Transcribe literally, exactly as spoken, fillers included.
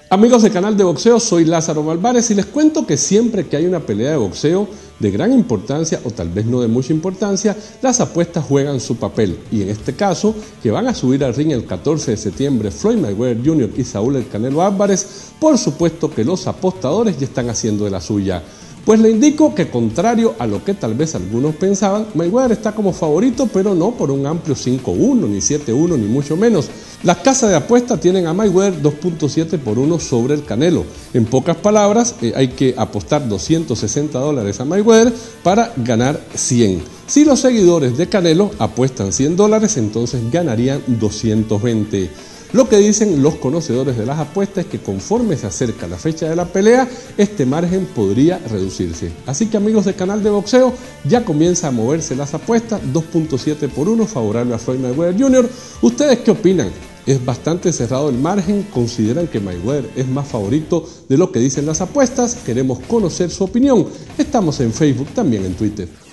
Amigos del canal de boxeo, soy Lázaro Malvares y les cuento que siempre que hay una pelea de boxeo de gran importancia o tal vez no de mucha importancia, las apuestas juegan su papel, y en este caso, que van a subir al ring el catorce de septiembre Floyd Mayweather junior y Saúl El Canelo Álvarez, por supuesto que los apostadores ya están haciendo de la suya. Pues le indico que, contrario a lo que tal vez algunos pensaban, Mayweather está como favorito, pero no por un amplio cinco uno, ni siete uno, ni mucho menos. Las casas de apuesta tienen a Mayweather dos punto siete por uno sobre el Canelo. En pocas palabras, eh, hay que apostar doscientos sesenta dólares a Mayweather para ganar cien. Si los seguidores de Canelo apuestan cien dólares, entonces ganarían doscientos veinte. Lo que dicen los conocedores de las apuestas es que conforme se acerca la fecha de la pelea, este margen podría reducirse. Así que, amigos del canal de boxeo, ya comienza a moverse las apuestas, dos punto siete por uno favorable a Floyd Mayweather junior ¿Ustedes qué opinan? ¿Es bastante cerrado el margen? ¿Consideran que Mayweather es más favorito de lo que dicen las apuestas? Queremos conocer su opinión. Estamos en Facebook, también en Twitter.